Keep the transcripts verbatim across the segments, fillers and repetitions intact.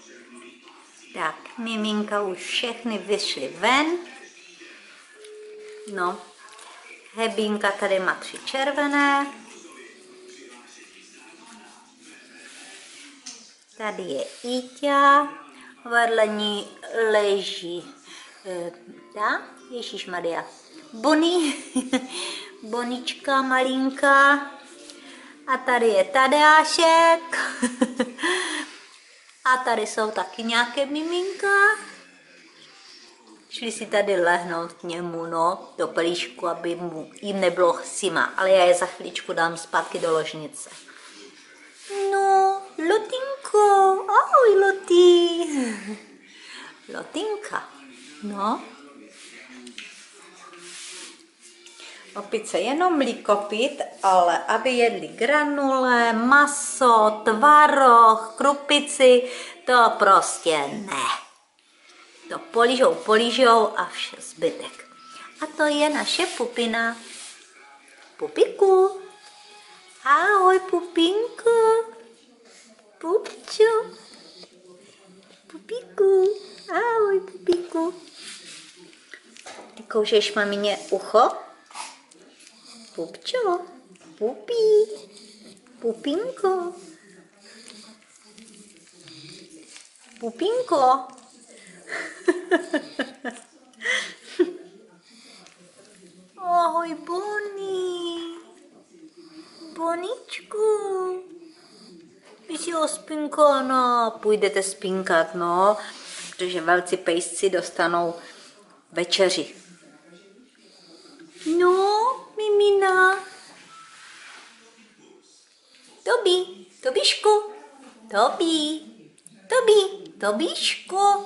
Tak, miminka už všechny vyšly ven. No, Hebínka tady má tři červené. Tady je Íťa, vedle ní leží e, ta, ježišmarja, Bonnie, Bonička malinká. A tady je Tadeášek. A tady jsou taky nějaké miminka. Šli si tady lehnout k němu, no, do pelíšku, aby mu, jim nebylo zima. Ale já je za chvíličku dám zpátky do ložnice. No, Lotinko, ahoj Loti. Lotinka, no. Opice jenom mlíko pít, ale aby jedli granule, maso, tvaroh, krupici, to prostě ne. To polížou, polížou a vše zbytek. A to je naše pupina. Pupiku. Ahoj, pupinku. Pupču. Pupiku. Ahoj, pupiku. Ty koušeš mamině ucho? Pupčo. Pupí. Pupinko. Pupinko. Ahoj, Bonnie. Boničku. Vy si ospinkána. Půjdete spinkat, no, protože velcí pejsci dostanou večeři. No, mimina. Tobi, Tobišku. Tobi, Tobi, Tobíšku.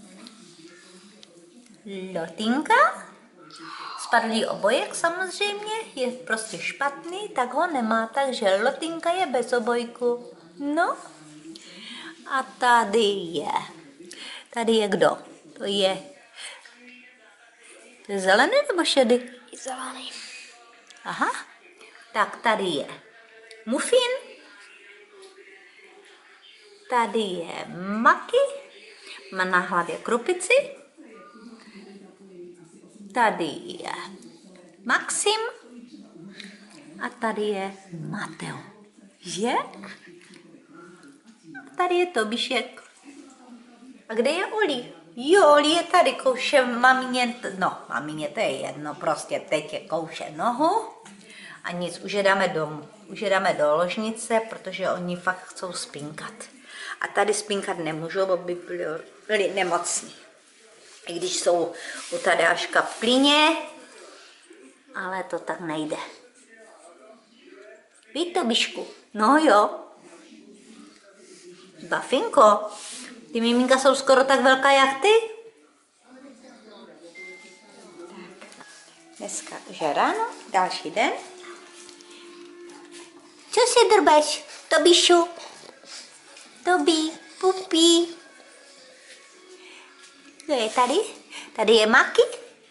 Lotinka. Spadlý obojek samozřejmě, je prostě špatný, tak ho nemá, takže Lotinka je bez obojku. No. A tady je. Tady je kdo? To je... To je zelený nebo šedý? Je zelený. Aha. Tak tady je Muffin. Tady je Maki. Má na hlavě krupici. Tady je Maxim. A tady je Mateo. Že? A tady je Tobišek. A kde je Oli? Jo, Oli je tady, kouše mamině, no, mamině to je jedno, prostě teď je kouše nohu. A nic, už je dáme domů. Už je dáme do ložnice, protože oni fakt chcou spinkat. A tady spinkat nemůžou, bo by byli, byli nemocní. I když jsou u Tadeáška v plyně, ale to tak nejde. Víš, Tobišku? No jo. Bafinko, ty miminka jsou skoro tak velká jak ty? Dneska už je ráno, další den. Co se drbeš, Tobišu? Tobi, pupí. Kdo je tady? Tady je Maki?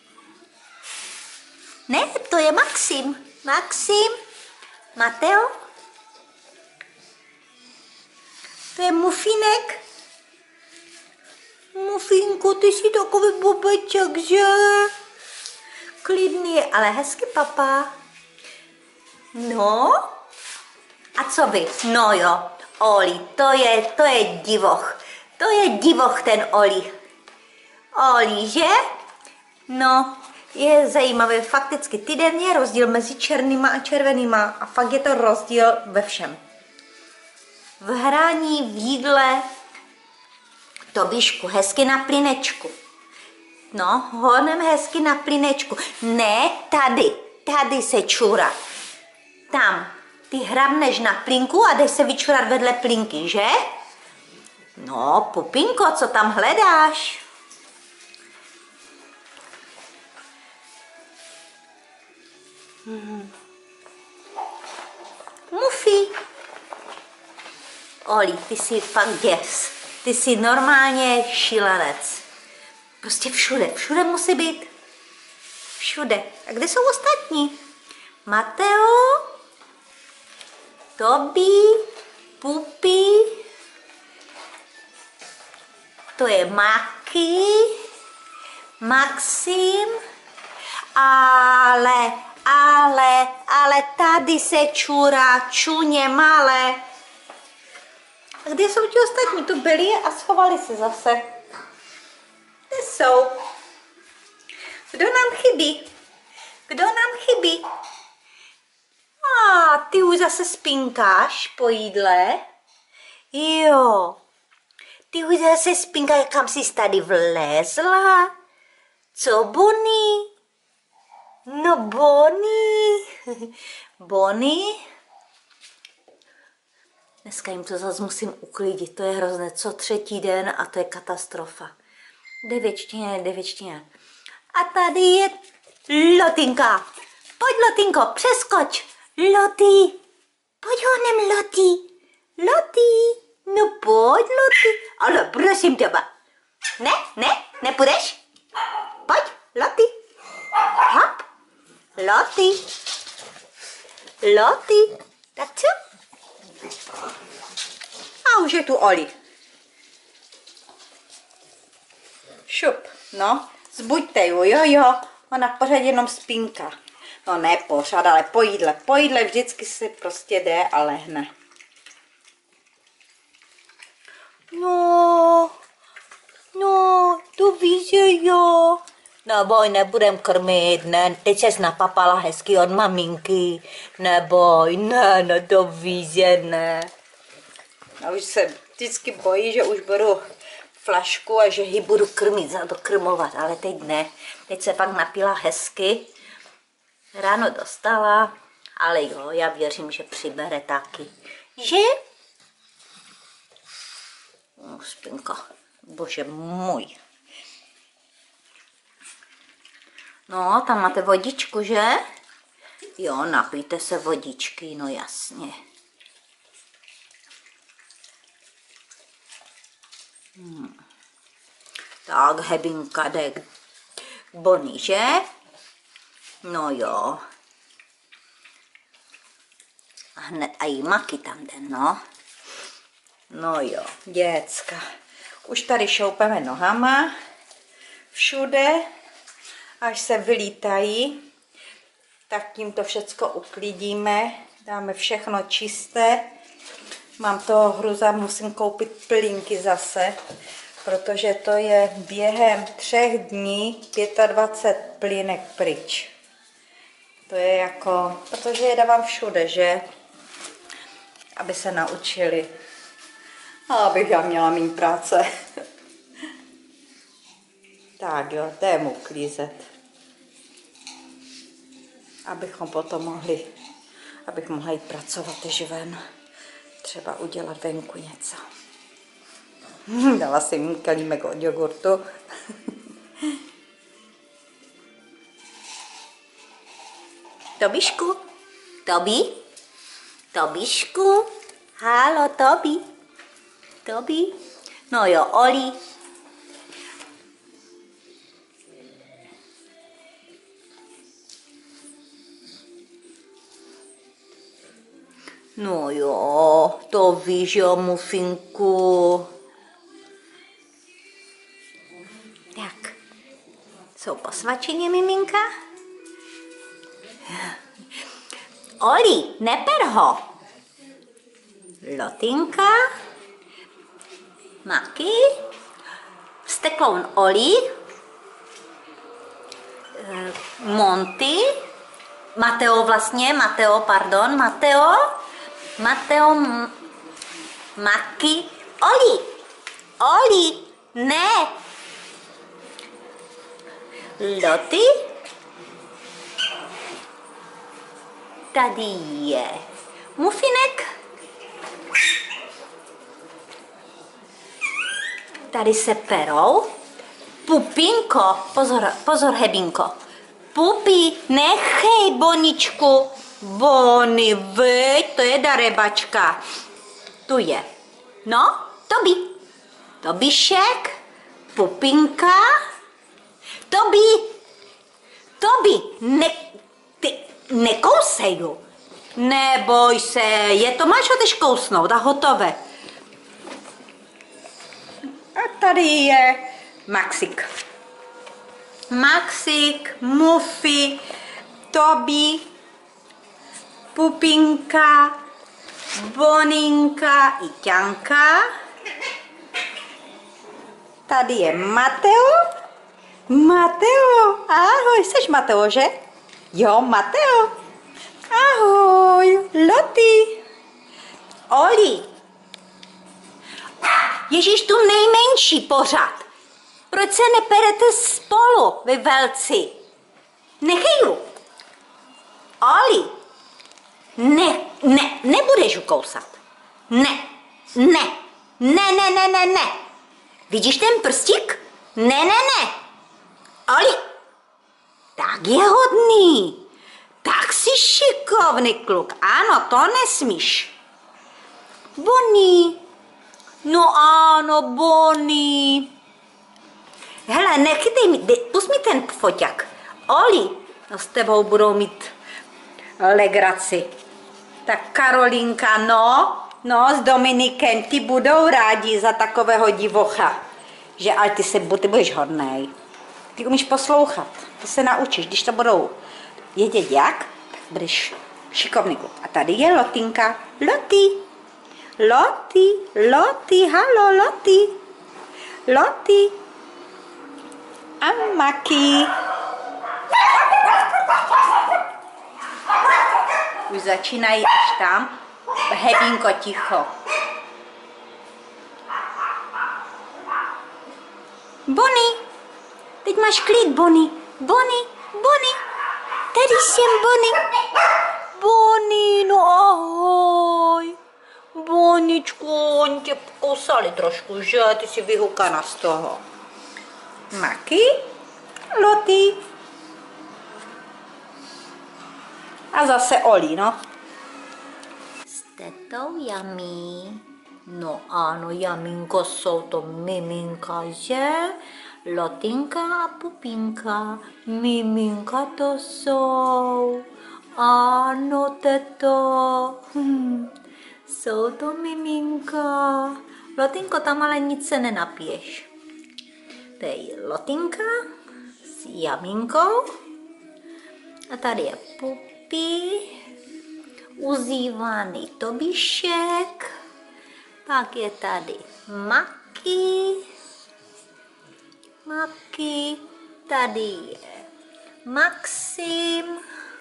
Ne, to je Maxim. Maxim. Mateo. To je Mufinek. Mufinko, ty jsi takový bobeček, že? Klidný, ale hezky, papa. No. A co vy? No jo, Oli, to je, to je divoch. To je divoch ten Oli. Oli, že? No, je zajímavé, fakticky týden je rozdíl mezi černýma a červenýma a fakt je to rozdíl ve všem. V hraní, v jídle, Tobišku, hezky na plynečku. No, honem hezky na plynečku. Ne, tady, tady se čůra. Tam, ty hrabneš na plynku a jdeš se vyčurat vedle plynky, že? No, pupinko, co tam hledáš? Hmm. Mufi. Oli, ty jsi fakt děs. Ty jsi normálně šílenec. Prostě všude, všude musí být. Všude. A kde jsou ostatní? Mateo, Tobi, Pupi. to je Maki, Maxim, ale, ale, ale tady se čurá čuně malé. A kde jsou ti ostatní? Tu byli a schovali se zase. Kde jsou? Kdo nám chybí? Kdo nám chybí? A ty už zase spinkáš po jídle? Jo. Ty už zase spinkáš, kam jsi tady vlezla? Co, Bonnie? No, Bonnie. Bonnie? Dneska jim to zase musím uklidit, to je hrozné. Co třetí den a to je katastrofa. Devěčtině, devěčtině. A tady je Lotinka. Pojď, Lotinko, přeskoč. Loti. Pojď honem, Loti. Loti. No pojď, Loti. Ale prosím tebe. Ne, ne, nepůjdeš? Pojď, Loti. Hop. Loti. Loti. Tak co? A už je tu Oli. Šup, no, zbuďte ju, jo, jo, ona pořád jenom spínka. No ne pořád, ale po jídle, po jídle vždycky si prostě jde a lehne. No, no, to víš, že jo. Neboj, nebudem krmit, ne, teď ses napapala hezky od maminky. Neboj, ne, no to víš, že ne. A už se vždycky bojí, že už beru flašku a že ji budu krmit, zadokrmovat, ale teď ne. Teď se pak napila hezky. Ráno dostala, ale jo, já věřím, že přibere taky. Že? No, spinka, bože můj. No, tam máte vodičku, že? Jo, napijte se vodičky, no jasně. Hmm. Tak, Hebinka jde k Bonnie, že? No jo. A hned a jí Maki tam jde, no. No jo, děcka. Už tady šoupeme nohama. Všude. Až se vylítají. Tak tím to všecko uklidíme. Dáme všechno čisté. Mám toho hruza, musím koupit plínky zase, protože to je během třech dní dvacet pět plínek pryč. To je jako, protože je dávám všude, že? Aby se naučili. A abych já měla méně práce. Tak jo, jdeme uklízet. Abychom potom mohli, abych mohla jít pracovat tež ven. Třeba udělat venku něco. Dala jsem jim kalímek od jogurtu. Tobišku, Tobi, Tobišku, halo Tobi, Tobi, no jo, Oli. No jo, to víš, jo, mufinku. Tak, jsou po svačině, miminka? Oli, neper ho. Lotinka, Maki, vztekloun Oli, Monty, Mateo vlastně, Mateo, pardon, Mateo, Mateo, Maki, Oli, Oli, ne, Loti, tady je mufinek, tady se perou, Pupinko, pozor, pozor Hebinko, Pupi, nechej Boničku, Boni, veď, to je darebačka, tu je, no, Tobi, Tobišek, Pupinka, Tobi, Tobi, ne, ty, nekousej ju, neboj se, je to, máš ho tež kousnout a hotové. A tady je Maxik. Maxik, Mufi, Toby, Pupinka, Boninka i Ťanka. Tady je Mateo. Mateo, ahoj, jsi Mateo, že? Jo, Mateo. Ahoj, Loti. Oli. Ježíš, tu nejmenší pořád. Proč se neperete spolu, vy velci? Nechejju. Oli. Ne, ne, nebudeš ju kousat. Ne, ne, ne, ne, ne, ne, ne. Vidíš ten prstík? Ne, ne, ne. Oli. Tak je hodný. Tak jsi šikovný kluk. Ano, to nesmíš. Bonnie. No ano, Bonnie. Hele, nechytej mi, pust mi ten foťák. Oli, no s tebou budou mít legraci. Tak Karolinka, no, no s Dominikem, ty budou rádi za takového divocha. Že, ale ty, se, ty budeš hodnej. Ty umíš poslouchat, ty se naučíš, když to budou vědět jak, tak budeš šikovný kluk. A tady je Lotinka. Loti. Loti, Loti, halo, Loti. Loti. A Maki. Už začínají až tam. Hebínko, ticho. Bonnie. Teď máš klid, Bonnie. Bonnie, Bonnie. Tady jsem, Bonnie. Bonnie, no ahoj. Boničku, oni tě kousali trošku, že? Ty jsi vyhukaná z toho. Maki, Loti. A zase Oli, no. S tetou Yummy. No ano, Jaminko, jsou to miminka, že? Lotinka a Pupinka. Miminka to jsou. Ano, teto. Hm. Jsou to miminka. Lotinko, tam ale nic se nenapiješ. To je Lotinka s Jaminkou. A tady je Pupi. Uzývaný Tobišek. Pak je tady Maki. Maki. Tady je Maxim.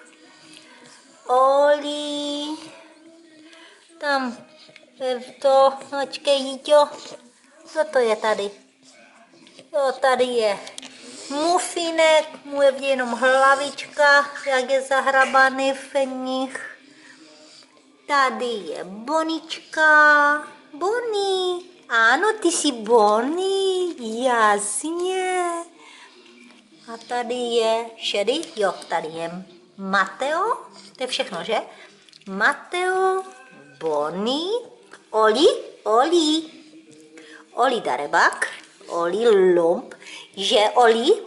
Oli. Tam to, počkej, Jíťo, co to je tady? Jo, tady je Mufinek, mu je jenom hlavička, jak je zahrabaný v nich. Tady je Bonička, Bonnie, ano, ty jsi Bonnie, jasně. A tady je šedý, jo, tady je Mateo, to je všechno, že? Mateo, Bonnie, Oli, Oli, Oli Darebak, Oli Lump, že Oli,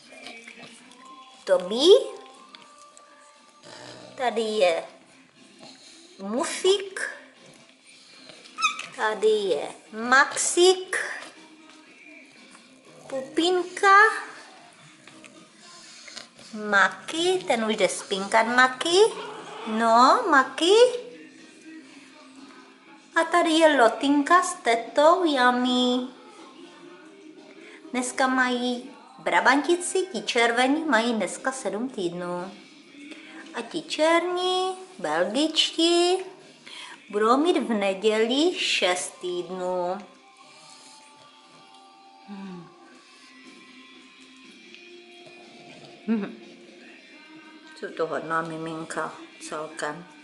Toby, tady je Mufik, tady je Maxik, Pupinka, Maki, ten už jde spinkat Maki, no Maki. A tady je Lotinka s tetou Yummy. Dneska mají brabantici, ti červení mají dneska sedm týdnů. A ti černí, belgičtí, budou mít v neděli šest týdnů. Hmm. Hmm. Jsou to hodná miminka celkem.